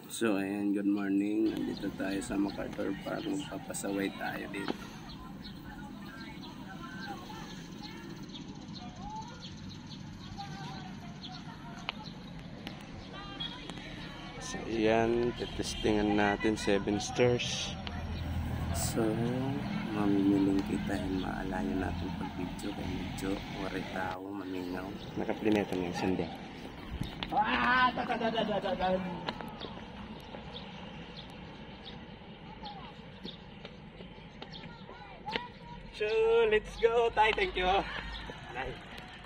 So ayan, good morning. Nandito tayo sa MacArthur Park. Magpapasaway tayo dito. So ayan, testingan natin 7 stars. So mamimiling kita and maalayo natin pag video kaya medyo wari tao, maminaw. Nakaplineta niya yung sanda. So, let's go, Tay. Thank you. Nice.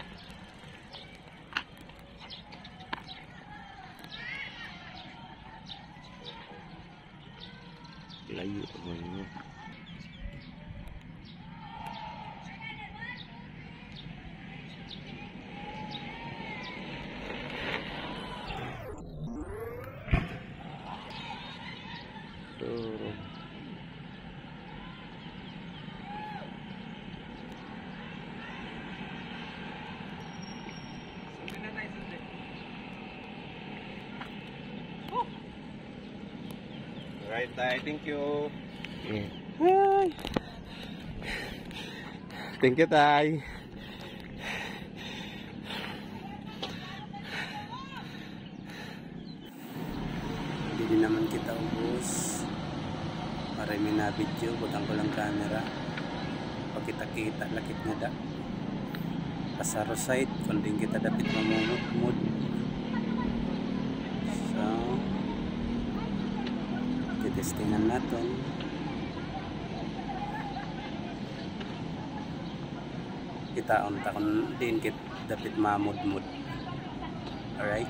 Layo mo. Right, Tay. Thank you. Hi. Thank you, Tay. Hindi naman kita ubos. Para may na video, butang ko lang camera. Pag kita-kita, lakit na da. Pasaro side, kunding kita dapit mamumut-mut. So, testingan natin. Kita unta kung din kit dapat mamud-mud. Alright.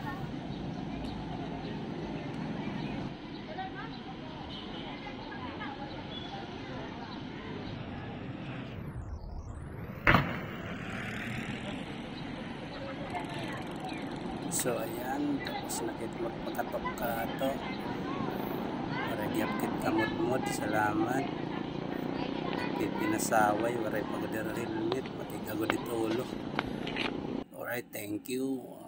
So ayan, tapos nakit magpakatok ka to. Gyapkit kamot-mot, salamat. Pinasaway, waray pagod helmet, matigago dito ulo. Alright, thank you.